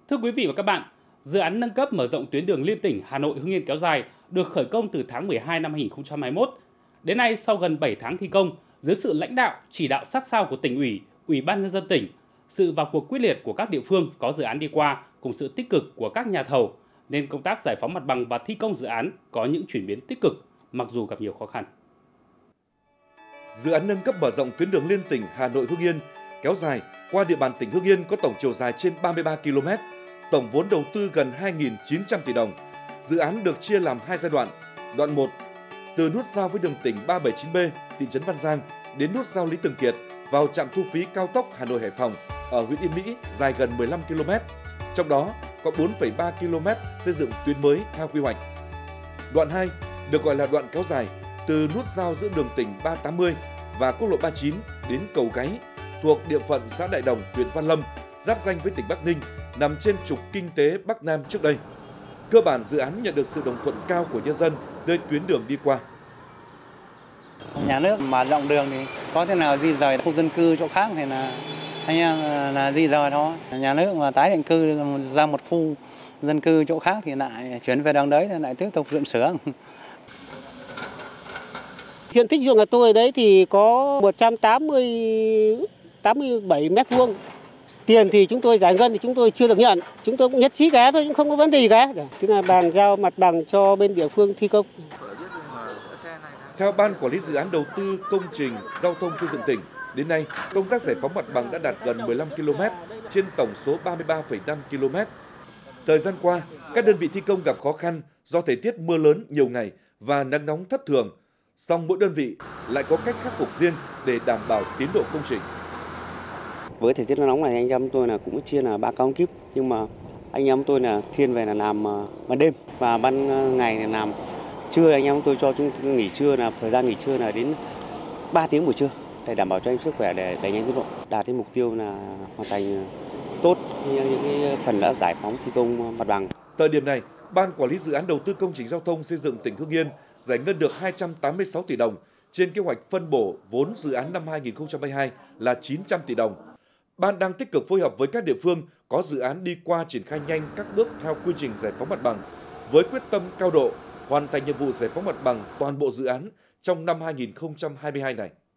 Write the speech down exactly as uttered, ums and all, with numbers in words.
Thưa quý vị và các bạn, dự án nâng cấp mở rộng tuyến đường liên tỉnh Hà Nội - Hưng Yên kéo dài được khởi công từ tháng mười hai năm hai nghìn không trăm hai mươi mốt. Đến nay, sau gần bảy tháng thi công, dưới sự lãnh đạo, chỉ đạo sát sao của tỉnh ủy, Ủy ban nhân dân tỉnh, sự vào cuộc quyết liệt của các địa phương có dự án đi qua cùng sự tích cực của các nhà thầu, nên công tác giải phóng mặt bằng và thi công dự án có những chuyển biến tích cực, mặc dù gặp nhiều khó khăn. Dự án nâng cấp mở rộng tuyến đường liên tỉnh Hà Nội - Hưng Yên kéo dài qua địa bàn tỉnh Hưng Yên có tổng chiều dài trên ba mươi ba ki lô mét, tổng vốn đầu tư gần hai nghìn chín trăm tỷ đồng. Dự án được chia làm hai giai đoạn. Đoạn một, từ nút giao với đường tỉnh ba bảy chín B, thị trấn Văn Giang đến nút giao Lý Thường Kiệt vào trạm thu phí cao tốc Hà Nội - Hải Phòng ở huyện Yên Mỹ dài gần mười lăm ki lô mét. Trong đó có bốn phẩy ba ki lô mét xây dựng tuyến mới theo quy hoạch. Đoạn hai được gọi là đoạn kéo dài từ nút giao giữa đường tỉnh ba tám mươi và quốc lộ ba mươi chín đến cầu Gáy thuộc địa phận xã Đại Đồng, huyện Văn Lâm, giáp ranh với tỉnh Bắc Ninh, nằm trên trục kinh tế Bắc Nam trước đây. Cơ bản dự án nhận được sự đồng thuận cao của nhân dân nơi tuyến đường đi qua. Nhà nước mở rộng đường thì có thể nào di rời khu dân cư chỗ khác thì là anh em là di rời thôi. Nhà nước mà tái định cư ra một khu dân cư chỗ khác thì lại chuyển về đường đấy thì lại tiếp tục dựng sửa. Diện tích ruộng của tôi đấy thì có một trăm tám mươi, tám mươi bảy mét vuông. Tiền thì chúng tôi giải ngân thì chúng tôi chưa được nhận. Chúng tôi cũng nhất trí cả thôi, cũng không có vấn đề gì cả. Tức là bàn giao mặt bằng cho bên địa phương thi công. Theo Ban Quản lý Dự án Đầu tư Công trình Giao thông Xây dựng tỉnh, đến nay công tác giải phóng mặt bằng đã đạt gần mười lăm ki lô mét trên tổng số ba mươi ba phẩy năm ki lô mét. Thời gian qua, các đơn vị thi công gặp khó khăn do thời tiết mưa lớn nhiều ngày và nắng nóng thất thường. Song mỗi đơn vị lại có cách khắc phục riêng để đảm bảo tiến độ công trình. Với thời tiết nắng nóng này anh em tôi là cũng chia là ba ca kíp, nhưng mà anh em tôi là thiên về là làm ban đêm và ban ngày là làm trưa. Anh em tôi cho chúng tôi nghỉ trưa là thời gian nghỉ trưa là đến ba tiếng buổi trưa để đảm bảo cho anh sức khỏe để đẩy nhanh tiến độ, đạt đến mục tiêu là hoàn thành tốt những cái phần đã giải phóng thi công mặt bằng. Thời điểm này, Ban Quản lý Dự án Đầu tư Công trình Giao thông Xây dựng tỉnh Hưng Yên giải ngân được hai trăm tám mươi sáu tỷ đồng trên kế hoạch phân bổ vốn dự án năm hai nghìn không trăm hai mươi hai là chín trăm tỷ đồng. Ban đang tích cực phối hợp với các địa phương có dự án đi qua triển khai nhanh các bước theo quy trình giải phóng mặt bằng với quyết tâm cao độ hoàn thành nhiệm vụ giải phóng mặt bằng toàn bộ dự án trong năm hai nghìn không trăm hai mươi hai này.